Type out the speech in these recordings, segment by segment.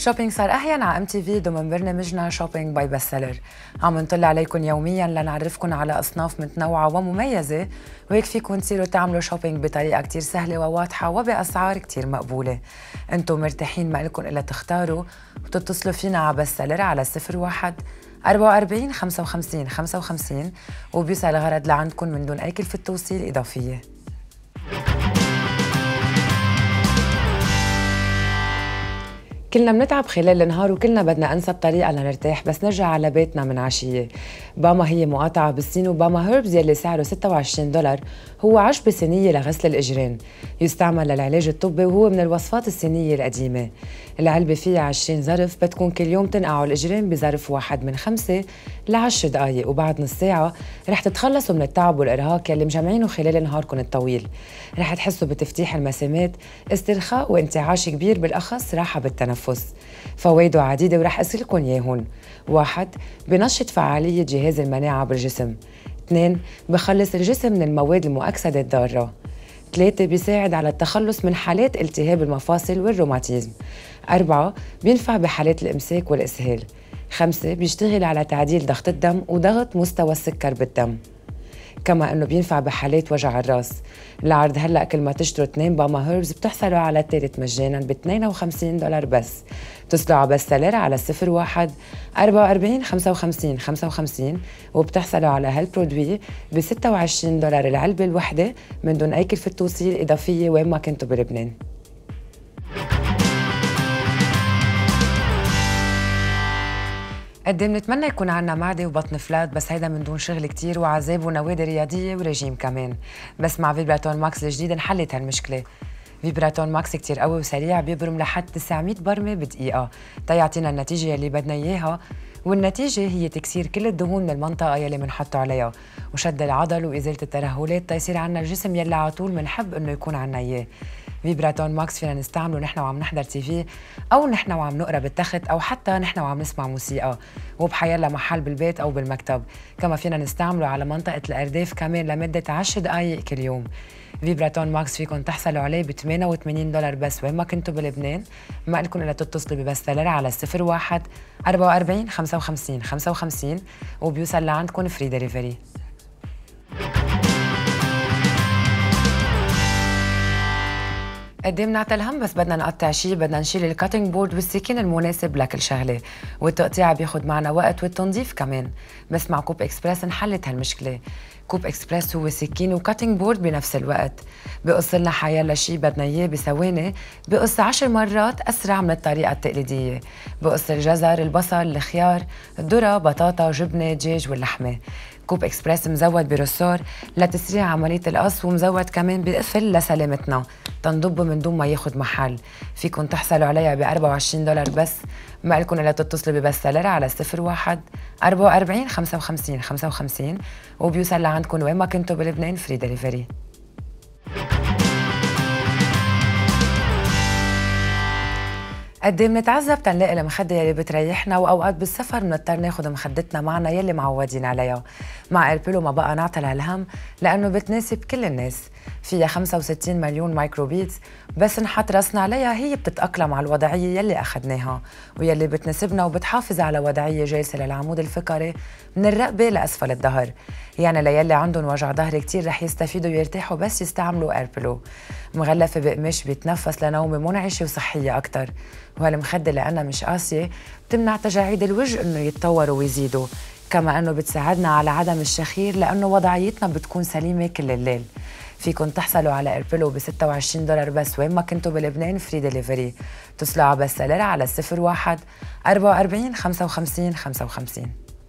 شوبينج صار أحيانا على MTV ضمن برنامجنا شوبينج باي بست سيلر. عم نطلع عليكم يوميا لنعرفكم على أصناف متنوعة ومميزة، وهيك فيكم تصيروا تعملوا شوبينج بطريقة كتير سهلة وواضحة وبأسعار كتير مقبولة. انتم مرتاحين، ما لكم إلا تختاروا وتتصلوا فينا على بست سيلر على 01 44 55 55 وبيوصل الغرض لعندكم من دون أي كلفة توصيل إضافية. كلنا بنتعب خلال النهار وكلنا بدنا أنسب طريقة لنرتاح بس نرجع على بيتنا من عشية. باما هي مقاطعة بالصين، وباما هيربز يلي سعره $26 هو عشبة صينية لغسل الإجرين، يستعمل للعلاج الطبي وهو من الوصفات الصينية القديمة. العلبة فيها 20 ظرف، بتكون كل يوم تنقعوا الإجرين بظرف واحد من 5 ل 10 دقايق، وبعد نص ساعة رح تتخلصوا من التعب والإرهاق يلي مجمعينه خلال نهاركم الطويل. رح تحسوا بتفتيح المسامات، استرخاء وانتعاش كبير، بالأخص راحة بالتنفس. فوائده عديدة ورح أسألكم إياهن. 1. بنشط فعالية جهاز المناعة بالجسم. 2. بخلص الجسم من المواد المؤكسدة الضارة. 3. بيساعد على التخلص من حالات التهاب المفاصل والروماتيزم. 4. بينفع بحالات الإمساك والإسهال. 5. بيشتغل على تعديل ضغط الدم وضغط مستوى السكر بالدم. كما انه بينفع بحالات وجع الراس. العرض هلا كل ما تشتروا 2 باما هيربز بتحصلوا على الثالث مجانا ب $52 بس. اتصلوا على بست سيلر على 01 44 55 55 وبتحصلوا على هالبرودوي ب $26 العلبة الوحدة من دون أي كلفة توصيل إضافية وين ما كنتوا بلبنان. قد بنتمنى يكون عنا معدة وبطن فلات، بس هيدا من دون شغل كتير وعذاب ونوادي رياضية ورجيم كمان. بس مع فيبراتون ماكس الجديد انحلت هالمشكلة. فيبراتون ماكس كتير قوي وسريع، بيبرم لحد 900 برمة بدقيقة تيعطينا النتيجة يلي بدنا إياها، والنتيجة هي تكسير كل الدهون من المنطقة يلي منحطه عليها، وشد العضل وإزالة الترهلات تيصير عنا الجسم يلي على طول منحب إنه يكون عنا إياه. فيبراتون ماكس فينا نستعمله نحن وعم نحضر TV، أو نحن وعم نقرا بالتخت، أو حتى نحن وعم نسمع موسيقى، وبحيلا محل بالبيت أو بالمكتب. كما فينا نستعمله على منطقة الأرداف كمان لمدة 10 دقايق كل يوم. فيبراتون ماكس فيكم تحصلوا عليه ب $88 بس وين ما كنتوا بلبنان. ما لكم إلا تتصلوا ببست سيلر على 01 44 55 55 وبيوصل لعندكم فري ديليفري. قد ايه بنعتل هم بس بدنا نقطع شيء، بدنا نشيل الكاتنج بورد والسكين المناسب لكل شغله، والتقطيع بياخد معنا وقت والتنظيف كمان. بس مع كوب اكسبرس انحلت هالمشكله. كوب اكسبرس هو سكين وكاتنج بورد بنفس الوقت، بقص لنا حيلا شيء بدنا اياه بثواني، بقص 10 مرات اسرع من الطريقه التقليديه. بقص الجزر، البصل، الخيار، الذره، بطاطا، جبنه، دجاج واللحمه. كوب اكسبرس مزود برسور لتسريع عمليه القص، ومزود كمان بقفل لسلامتنا تنضبه من دون ما ياخد محل. فيكن تحصلوا عليها ب $24 بس. ما لكم الا تتصلوا ببست سيلر على 01 44 55 55 وبيوصل لعندكم وين ما كنتوا بلبنان فري ديليفري. قد ايه بنتعذب تنلاقي المخدة يلي بتريحنا، واوقات بالسفر بنضطر ناخد مخدتنا معنا يلي معودين عليها. مع ايربيلو ما بقى نعطل هالهم لانه بتناسب كل الناس. فيها 65 مليون مايكروبيتس، بس نحط راسنا عليها هي بتتأقلم على الوضعية يلي أخدناها ويلي بتناسبنا، وبتحافظ على وضعية جالسة للعمود الفقري من الرقبة لأسفل الظهر. يعني ليلي عندهم وجع ظهر كتير رح يستفيدوا ويرتاحوا بس يستعملوا ايربيلو. مغلفة بقماش بيتنفس لنومة منعشة وصحية أكتر، وهالمخدة لأنها مش قاسية بتمنع تجاعيد الوجه إنه يتطوروا ويزيدوا، كما إنه بتساعدنا على عدم الشخير لأنه وضعيتنا بتكون سليمة كل الليل. فيكن تحصلوا على ايربيلو ب $26 بس وين ما كنتوا بلبنان فري ديليفري. اتصلوا على بست سيلر على 01 44 55 55.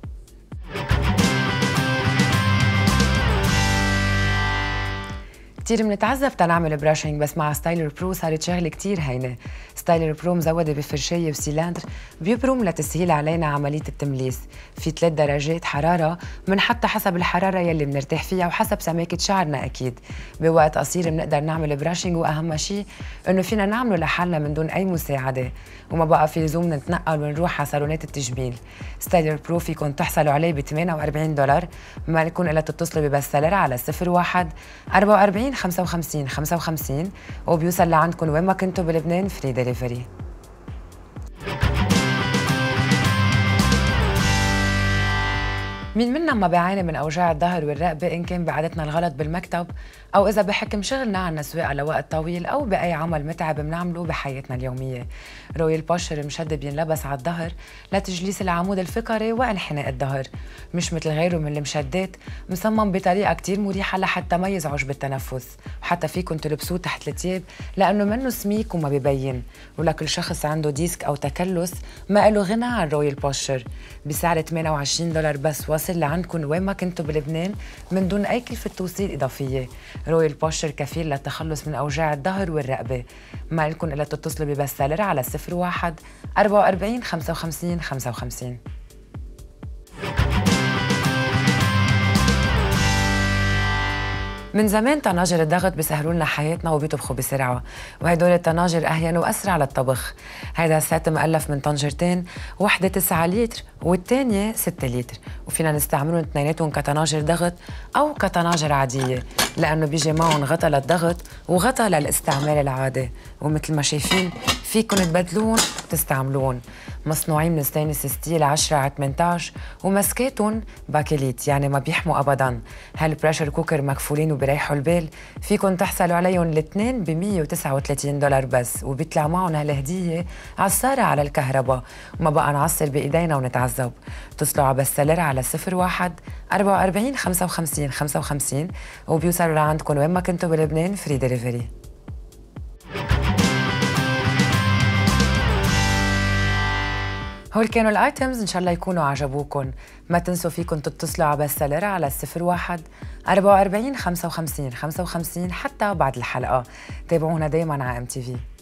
كتير بنتعذب تنعمل براشنج، بس مع ستايلر برو صارت شغله كتير هينه. ستايلر برو مزوده بفرشايه وسيلاندر بيبرم لتسهيل علينا عمليه التمليس. في 3 درجات حراره منحطها حسب الحراره يلي بنرتاح فيها وحسب سماكه شعرنا اكيد. بوقت قصير بنقدر نعمل براشنج، واهم شيء انه فينا نعمله لحالنا من دون اي مساعده، وما بقى في لزوم نتنقل ونروح على صالونات التجميل. ستايلر برو فيكم تحصلوا عليه ب $48. ما لكم الا تتصلوا ببست سيلر على 01 44 55 55 وبيوصل لعندكم وين ما كنتوا بلبنان فري ديليفري. مين منا ما بيعاني من أوجاع الظهر والرقبة إن كان بعادتنا الغلط بالمكتب أو إذا بحكم شغلنا عنا سواقة لوقت طويل أو بأي عمل متعب بنعمله بحياتنا اليومية. رويال بوشر مشد بينلبس على الظهر لتجليس العمود الفقري وانحناء الظهر، مش مثل غيره من المشدات، مصمم بطريقة كتير مريحة لحتى ما يزعج بالتنفس، وحتى فيكن تلبسوه تحت التياب لأنه منه سميك وما ببين، ولكل شخص عنده ديسك أو تكلس ما له غنى عن رويال بوشر. بسعر $28 بس واصل لعندكم وين ما كنتوا بلبنان من دون أي كلفة توصيل إضافية. رويال بوشر كفيل للتخلص من أوجاع الظهر والرقبة. ما لكم إلا تتصلوا ببستسيلر على 01 44 55 55. من زمان طناجر الضغط بيسهلوا لنا حياتنا وبيطبخوا بسرعه، وهدول الطناجر اهين واسرع للطبخ. هيدا السات مؤلف من طنجرتين، وحده 9 لتر والثانيه 6 لتر، وفينا نستعملهم اثنيناتهم كطناجر ضغط او كطناجر عاديه، لانه بيجي معهم غطا للضغط وغطا للاستعمال العادي، ومثل ما شايفين فيكم تبدلون وتستعملون. مصنوعين من ستينلس ستيل 10x18 ومسكاتهم باكليت يعني ما بيحموا ابدا. هالبريشر كوكر مكفولين وبريحوا البال، فيكم تحصلوا عليهم الاثنين $139 بس، وبيطلع معهم هالهديه عصاره على الكهرباء، وما بقى نعصر بايدينا ونتعذب. اتصلوا على بستسيلر على 01 44 55 55 وبيوصلوا لعندكم وين ما كنتوا بلبنان فري دليفري. هول كانوا الايتمز، ان شاء الله يكونوا عجبوكم. ما تنسوا فيكم تتصلوا على بستسيلر على 01 44 55 55 حتى بعد الحلقه. تابعونا دايما على MTV.